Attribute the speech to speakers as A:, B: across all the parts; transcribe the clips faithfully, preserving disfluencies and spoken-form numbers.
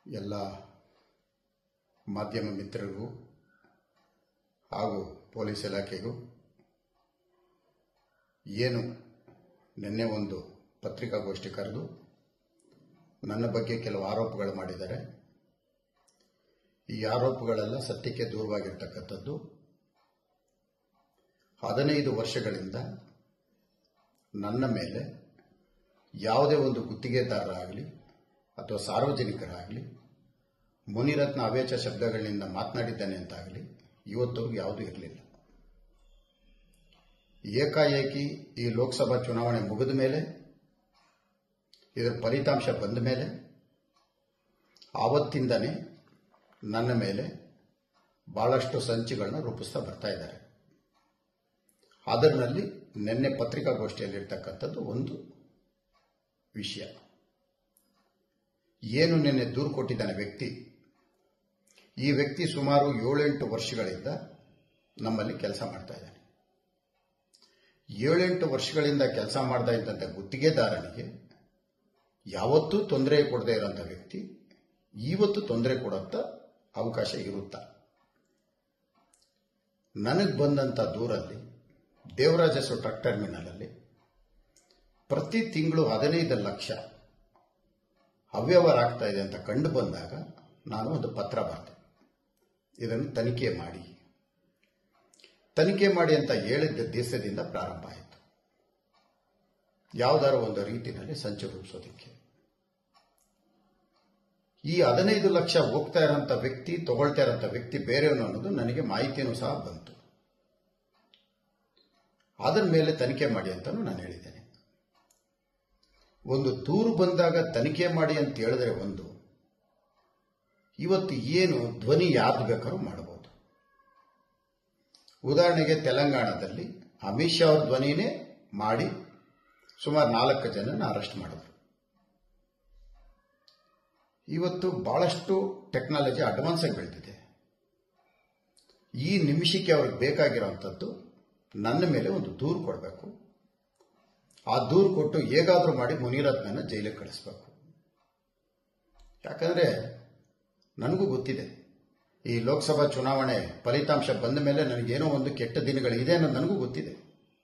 A: ಎಲ್ಲ ಮಾಧ್ಯಮ ಮಿತ್ರರಿಗೂ ಹಾಗೂ ಪೊಲೀಸ್ ಇಲಾಖೆಗೂ ಏನು ನಿನ್ನೆ ಒಂದು ಪತ್ರಿಕಾಗೋಷ್ಠಿ ಕರೆದು ನನ್ನ ಬಗ್ಗೆ ಕೆಲವು ಆರೋಪಗಳು ಮಾಡಿದ್ದಾರೆ. ಈ ಆರೋಪಗಳೆಲ್ಲ ಸತ್ಯಕ್ಕೆ ದೂರವಾಗಿರ್ತಕ್ಕಂಥದ್ದು. ಹದಿನೈದು ವರ್ಷಗಳಿಂದ ನನ್ನ ಮೇಲೆ ಯಾವುದೇ ಒಂದು ಗುತ್ತಿಗೆದಾರರಾಗಲಿ ಅಥವಾ ಸಾರ್ವಜನಿಕರಾಗಲಿ ಮುನಿರತ್ನ ಅವೇಚ ಶಬ್ದಗಳಿಂದ ಮಾತನಾಡಿದ್ದಾನೆ ಅಂತಾಗಲಿ ಇವತ್ತವರೆಗೂ ಯಾವುದೂ ಇರಲಿಲ್ಲ. ಏಕಾಏಕಿ ಈ ಲೋಕಸಭಾ ಚುನಾವಣೆ ಮುಗಿದ ಮೇಲೆ, ಇದರ ಫಲಿತಾಂಶ ಬಂದ ಮೇಲೆ ಆವತ್ತಿಂದನೇ ನನ್ನ ಮೇಲೆ ಬಹಳಷ್ಟು ಸಂಚುಗಳನ್ನ ರೂಪಿಸ್ತಾ ಬರ್ತಾ ಇದ್ದಾರೆ. ಅದರಲ್ಲಿ ನಿನ್ನೆ ಪತ್ರಿಕಾಗೋಷ್ಠಿಯಲ್ಲಿರ್ತಕ್ಕಂಥದ್ದು ಒಂದು ವಿಷಯ. ಏನು ನಿನ್ನೆ ದೂರು ಕೊಟ್ಟಿದ್ದಾನೆ ವ್ಯಕ್ತಿ, ಈ ವ್ಯಕ್ತಿ ಸುಮಾರು ಏಳೆಂಟು ವರ್ಷಗಳಿಂದ ನಮ್ಮಲ್ಲಿ ಕೆಲಸ ಮಾಡ್ತಾ ಇದ್ದಾನೆ. ಏಳೆಂಟು ವರ್ಷಗಳಿಂದ ಕೆಲಸ ಮಾಡ್ತಾ ಇದ್ದಂಥ ಗುತ್ತಿಗೆದಾರನಿಗೆ ಯಾವತ್ತೂ ತೊಂದರೆ ಕೊಡದೇ ಇರೋಂಥ ವ್ಯಕ್ತಿ ಇವತ್ತು ತೊಂದರೆ ಕೊಡೋಂಥ ಅವಕಾಶ ಇರುತ್ತಾ? ನನಗೆ ಬಂದಂಥ ದೂರಲ್ಲಿ ದೇವರಾಜಸು ಟ್ರಕ್ ಟರ್ಮಿನಲಲ್ಲಿ ಪ್ರತಿ ತಿಂಗಳು ಹದಿನೈದು ಲಕ್ಷ ಅವ್ಯವಹಾರ ಆಗ್ತಾ ಇದೆ ಅಂತ ಕಂಡು ಬಂದಾಗ ನಾನು ಒಂದು ಪತ್ರ ಬರೆದೆ, ಇದನ್ನು ತನಿಖೆ ಮಾಡಿ ತನಿಖೆ ಮಾಡಿ ಅಂತ ಹೇಳಿದ್ದ ದಿವಸದಿಂದ ಪ್ರಾರಂಭ ಆಯಿತು ಯಾವುದಾದ್ರು ಒಂದು ರೀತಿಯಲ್ಲಿ ಸಂಚು ರೂಪಿಸೋದಕ್ಕೆ. ಈ ಹದಿನೈದು ಲಕ್ಷ ಹೋಗ್ತಾ ಇರೋಂಥ ವ್ಯಕ್ತಿ, ತಗೊಳ್ತಾ ಇರೋಂಥ ವ್ಯಕ್ತಿ ಬೇರೆಯವನು ಅನ್ನೋದು ನನಗೆ ಮಾಹಿತಿಯೂ ಸಹ ಬಂತು. ಅದರ ಮೇಲೆ ತನಿಖೆ ಮಾಡಿ ಅಂತಲೂ ನಾನು ಹೇಳಿದ್ದೇನೆ. ಒಂದು ದೂರು ಬಂದಾಗ ತನಿಖೆ ಮಾಡಿ ಅಂತ ಹೇಳಿದ್ರೆ ಒಂದು, ಇವತ್ತು ಏನು ಧ್ವನಿ ಯಾರ್ದು ಬೇಕಾದ್ರೂ ಮಾಡಬಹುದು. ಉದಾಹರಣೆಗೆ ತೆಲಂಗಾಣದಲ್ಲಿ ಅಮಿತ್ ಶಾ ಅವ್ರ ಧ್ವನಿನೇ ಮಾಡಿ ಸುಮಾರು ನಾಲ್ಕು ಜನನ ಅರೆಸ್ಟ್ ಮಾಡಿದ್ರು. ಇವತ್ತು ಬಹಳಷ್ಟು ಟೆಕ್ನಾಲಜಿ ಅಡ್ವಾನ್ಸ್ ಆಗಿ ಬೆಳೆದಿದೆ. ಈ ನಿಮಿಷಕ್ಕೆ ಅವ್ರಿಗೆ ಬೇಕಾಗಿರೋಂಥದ್ದು ನನ್ನ ಮೇಲೆ ಒಂದು ದೂರು ಕೊಡಬೇಕು. ಆ ದೂರು ಕೊಟ್ಟು ಹೇಗಾದ್ರೂ ಮಾಡಿ ಮುನಿರತ್ನನ ಜೈಲಿಗೆ ಕಳಿಸ್ಬೇಕು. ಯಾಕಂದ್ರೆ ನನಗೂ ಗೊತ್ತಿದೆ, ಈ ಲೋಕಸಭಾ ಚುನಾವಣೆ ಫಲಿತಾಂಶ ಬಂದ ಮೇಲೆ ನನಗೇನೋ ಒಂದು ಕೆಟ್ಟ ದಿನಗಳಿದೆ ಅನ್ನೋದು ನನಗೂ ಗೊತ್ತಿದೆ.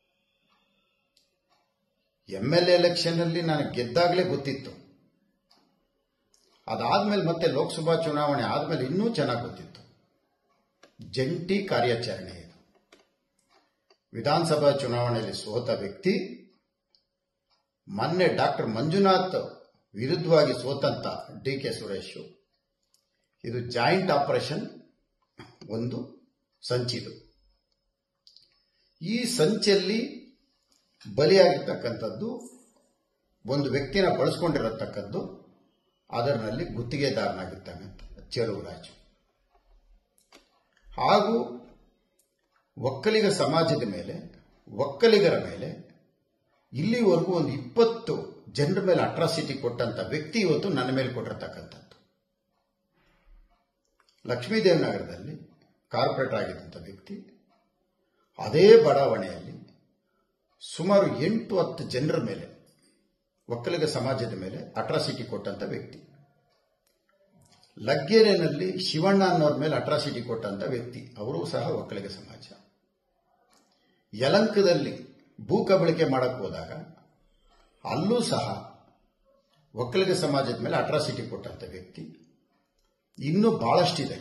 A: ಎಂ ಎಲ್ ಎಲೆಕ್ಷನ್ ಅಲ್ಲಿ ನಾನು ಗೆದ್ದಾಗಲೇ ಗೊತ್ತಿತ್ತು. ಅದಾದ್ಮೇಲೆ ಮತ್ತೆ ಲೋಕಸಭಾ ಚುನಾವಣೆ ಆದ್ಮೇಲೆ ಇನ್ನೂ ಚೆನ್ನಾಗಿ ಗೊತ್ತಿತ್ತು. ಜಂಟಿ ಕಾರ್ಯಾಚರಣೆ ಇದು. ವಿಧಾನಸಭಾ ಚುನಾವಣೆಯಲ್ಲಿ ಸೋತ ವ್ಯಕ್ತಿ ಮೊನ್ನೆ ಡಾಕ್ಟರ್ ಮಂಜುನಾಥ್ ವಿರುದ್ಧವಾಗಿ ಸೋತಂತ ಡಿ ಕೆ ಸುರೇಶ್, ಇದು ಜಾಯಿಂಟ್ ಆಪರೇಷನ್ ಒಂದು ಸಂಚಿದು. ಈ ಸಂಚಲ್ಲಿ ಬಲಿಯಾಗಿರ್ತಕ್ಕಂಥದ್ದು ಒಂದು ವ್ಯಕ್ತಿನ ಬಳಸ್ಕೊಂಡಿರತಕ್ಕದ್ದು, ಅದರಲ್ಲಿ ಗುತ್ತಿಗೆದಾರನಾಗಿರ್ತಾನೆ ಚೆಲುವರಾಜು. ಹಾಗೂ ಒಕ್ಕಲಿಗ ಸಮಾಜದ ಮೇಲೆ, ಒಕ್ಕಲಿಗರ ಮೇಲೆ ಇಲ್ಲಿವರೆಗೂ ಒಂದು ಇಪ್ಪತ್ತು ಜನರ ಮೇಲೆ ಅಟ್ರಾಸಿಟಿ ಕೊಟ್ಟಂತ ವ್ಯಕ್ತಿ ಇವತ್ತು ನನ್ನ ಮೇಲೆ ಕೊಟ್ಟಿರ್ತಕ್ಕಂಥದ್ದು. ಲಕ್ಷ್ಮೀದೇವನಗರದಲ್ಲಿ ಕಾರ್ಪೊರೇಟರ್ ಆಗಿದ್ದಂಥ ವ್ಯಕ್ತಿ ಅದೇ ಬಡಾವಣೆಯಲ್ಲಿ ಸುಮಾರು ಎಂಟು ಹತ್ತು ಜನರ ಮೇಲೆ, ಒಕ್ಕಲಿಗ ಸಮಾಜದ ಮೇಲೆ ಅಟ್ರಾಸಿಟಿ ಕೊಟ್ಟಂತ ವ್ಯಕ್ತಿ. ಲಗ್ಗೆರೆನಲ್ಲಿ ಶಿವಣ್ಣ ಅನ್ನೋರ ಮೇಲೆ ಅಟ್ರಾಸಿಟಿ ಕೊಟ್ಟಂತ ವ್ಯಕ್ತಿ, ಅವರು ಸಹ ಒಕ್ಕಲಿಗ ಸಮಾಜ. ಯಲಂಕದಲ್ಲಿ ಭೂ ಕಬಳಿಕೆ ಮಾಡಕ್ಕೆ ಹೋದಾಗ ಅಲ್ಲೂ ಸಹ ಒಕ್ಕಲಿಗ ಸಮಾಜದ ಮೇಲೆ ಅಟ್ರಾಸಿಟಿ ಕೊಟ್ಟಂತ ವ್ಯಕ್ತಿ. ಇನ್ನೂ ಬಹಳಷ್ಟಿದೆ.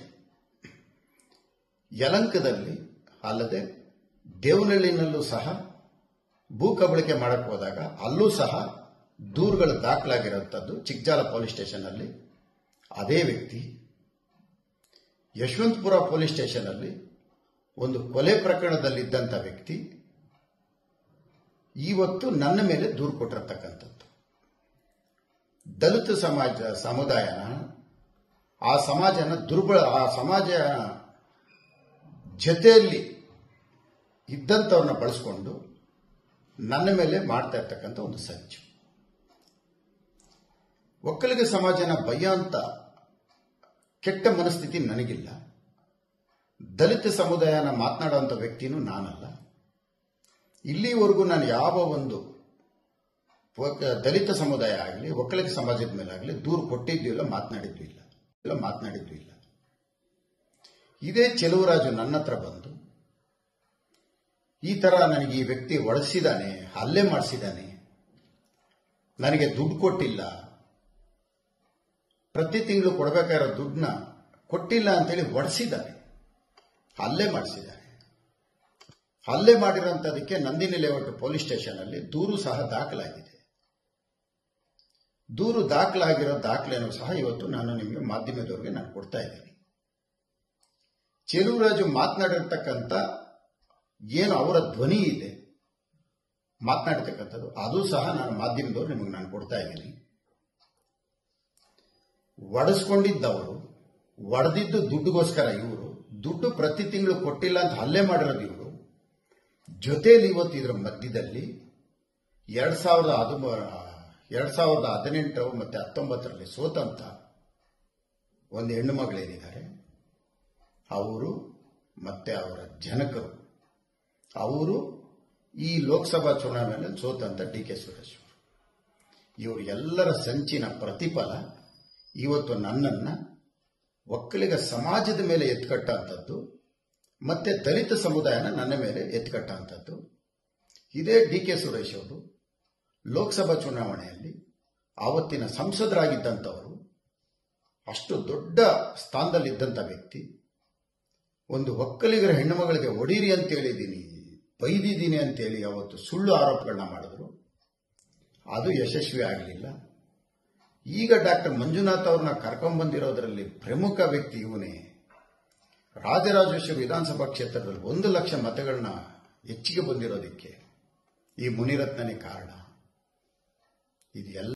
A: ಯಲಂಕದಲ್ಲಿ ಅಲ್ಲದೆ ದೇವನಹಳ್ಳಿನಲ್ಲೂ ಸಹ ಭೂ ಕಬಳಿಕೆ ಮಾಡಕ್ಕೆ ಹೋದಾಗ ಅಲ್ಲೂ ಸಹ ದೂರುಗಳು ದಾಖಲಾಗಿರುವಂಥದ್ದು ಚಿಕ್ಕಜಾಲ ಪೊಲೀಸ್ ಸ್ಟೇಷನ್ ಅಲ್ಲಿ ಅದೇ ವ್ಯಕ್ತಿ. ಯಶವಂತಪುರ ಪೊಲೀಸ್ ಸ್ಟೇಷನ್ ಅಲ್ಲಿ ಒಂದು ಕೊಲೆ ಪ್ರಕರಣದಲ್ಲಿದ್ದಂಥ ವ್ಯಕ್ತಿ ಇವತ್ತು ನನ್ನ ಮೇಲೆ ದೂರು ಕೊಟ್ಟಿರತಕ್ಕಂಥದ್ದು. ದಲಿತ ಸಮಾಜ ಸಮುದಾಯನ, ಆ ಸಮಾಜನ ದುರ್ಬಲ, ಆ ಸಮಾಜ ಜೊತೆಯಲ್ಲಿ ಇದ್ದಂಥವ್ರನ್ನ ಬಳಸ್ಕೊಂಡು ನನ್ನ ಮೇಲೆ ಮಾಡ್ತಾ ಇರ್ತಕ್ಕಂಥ ಒಂದು ಸಂಚು. ಒಕ್ಕಲಿಗ ಸಮಾಜನ ಭಯ ಅಂತ ಕೆಟ್ಟ ಮನಸ್ಥಿತಿ ನನಗಿಲ್ಲ. ದಲಿತ ಸಮುದಾಯನ ಮಾತನಾಡುವಂಥ ವ್ಯಕ್ತಿನೂ ನಾನಲ್ಲ. ಇಲ್ಲಿವರೆಗೂ ನಾನು ಯಾವ ಒಂದು ದಲಿತ ಸಮುದಾಯ ಆಗಲಿ ಒಕ್ಕಲಿಗ ಸಮಾಜದ ಮೇಲೆ ಆಗಲಿ ದೂರು ಕೊಟ್ಟಿದ್ದೂ ಇಲ್ಲ, ಮಾತನಾಡಿದ್ದೂ ಇಲ್ಲ. ಎಲ್ಲ ಮಾತನಾಡಿದ್ದು ಇಲ್ಲ. ಇದೇ ಚೆಲುವರಾಜು ನನ್ನ ಹತ್ರ ಬಂದು ಈ ತರ ನನಗೆ ಈ ವ್ಯಕ್ತಿ ಒಳಸಿದಾನೆ, ಹಲ್ಲೆ ಮಾಡಿಸಿದಾನೆ, ನನಗೆ ದುಡ್ಡು ಕೊಟ್ಟಿಲ್ಲ, ಪ್ರತಿ ತಿಂಗಳು ಕೊಡಬೇಕಾಗಿರೋ ದುಡ್ಡನ್ನ ಕೊಟ್ಟಿಲ್ಲ ಅಂತೇಳಿ ಒಡಿಸಿದ್ದಾನೆ, ಹಲ್ಲೆ ಮಾಡಿಸಿದ್ದಾನೆ. ಹಲ್ಲೆ ಮಾಡಿರೋಂಥದಕ್ಕೆ ನಂದಿನಿ ಲೇಔಟ್ ಪೊಲೀಸ್ ಸ್ಟೇಷನ್ ಅಲ್ಲಿ ದೂರು ಸಹ ದಾಖಲಾಗಿದೆ. ದೂರು ದಾಖಲಾಗಿರೋ ದಾಖಲೆನೂ ಸಹ ಇವತ್ತು ನಾನು ನಿಮಗೆ ಮಾಧ್ಯಮದವರಿಗೆ ನಾನು ಕೊಡ್ತಾ ಇದ್ದೀನಿ. ಚೆಲುವರಾಜು ಮಾತನಾಡಿರ್ತಕ್ಕಂಥ ಏನು ಅವರ ಧ್ವನಿ ಇದೆ ಮಾತನಾಡ್ತಕ್ಕಂಥದ್ದು, ಅದು ಸಹ ನಾನು ಮಾಧ್ಯಮದವರು ನಿಮಗೆ ನಾನು ಕೊಡ್ತಾ ಇದ್ದೀನಿ. ಒಡಿಸ್ಕೊಂಡಿದ್ದವರು, ಒಡೆದಿದ್ದು ದುಡ್ಡುಗೋಸ್ಕರ ಇವರು, ದುಡ್ಡು ಪ್ರತಿ ತಿಂಗಳು ಕೊಟ್ಟಿಲ್ಲ ಅಂತ ಹಲ್ಲೆ ಮಾಡಿರೋದು ಇವರು. ಜೊತೆಯಲ್ಲಿ ಇವತ್ತು ಇದರ ಮಧ್ಯದಲ್ಲಿ ಎರಡ್ ಸಾವಿರದ ಹದಿಮೂ ಎರಡ್ ಸಾವಿರದ ಹದಿನೆಂಟು ಮತ್ತೆ ಹತ್ತೊಂಬತ್ತರಲ್ಲಿ ಸೋತಂತ ಒಂದು ಹೆಣ್ಣು ಮಗಳೇನಿದ್ದಾರೆ ಅವರು ಮತ್ತೆ ಅವರ ಜನಕರು, ಅವರು ಈ ಲೋಕಸಭಾ ಚುನಾವಣೆಯಲ್ಲಿ ಸೋತಂತ ಡಿ ಕೆ ಸುರೇಶ್ ಅವರು, ಇವರು ಎಲ್ಲರ ಸಂಚಿನ ಪ್ರತಿಫಲ ಇವತ್ತು ನನ್ನನ್ನ ಒಕ್ಕಲಿಗ ಸಮಾಜದ ಮೇಲೆ ಎತ್ಕಟ್ಟಂಥದ್ದು ಮತ್ತೆ ದಲಿತ ಸಮುದಾಯನ ನನ್ನ ಮೇಲೆ ಎತ್ಕಟ್ಟಂಥದ್ದು. ಇದೇ ಡಿ ಕೆ ಸುರೇಶ್ ಅವರು ಲೋಕಸಭಾ ಚುನಾವಣೆಯಲ್ಲಿ ಆವತ್ತಿನ ಸಂಸದರಾಗಿದ್ದಂಥವರು, ಅಷ್ಟು ದೊಡ್ಡ ಸ್ಥಾನದಲ್ಲಿದ್ದಂಥ ವ್ಯಕ್ತಿ, ಒಂದು ಒಕ್ಕಲಿಗರ ಹೆಣ್ಣುಮಗಳಿಗೆ ಒಡೀರಿ ಅಂತ ಹೇಳಿದ್ದೀನಿ, ಬೈದಿದ್ದೀನಿ ಅಂತೇಳಿ ಅವತ್ತು ಸುಳ್ಳು ಆರೋಪಗಳನ್ನ ಮಾಡಿದ್ರು. ಅದು ಯಶಸ್ವಿ ಆಗಲಿಲ್ಲ. ಈಗ ಡಾಕ್ಟರ್ ಮಂಜುನಾಥ್ ಅವ್ರನ್ನ ಕರ್ಕೊಂಡ್ಬಂದಿರೋದ್ರಲ್ಲಿ ಪ್ರಮುಖ ವ್ಯಕ್ತಿ ಇವನೇ. ರಾಜರಾಜೇಶ್ವರಿ ವಿಧಾನಸಭಾ ಕ್ಷೇತ್ರದಲ್ಲಿ ಒಂದು ಲಕ್ಷ ಮತಗಳನ್ನ ಹೆಚ್ಚಿಗೆ ಬಂದಿರೋದಕ್ಕೆ ಈ ಮುನಿರತ್ನನೇ ಕಾರಣ. ಇದು ಎಲ್ಲ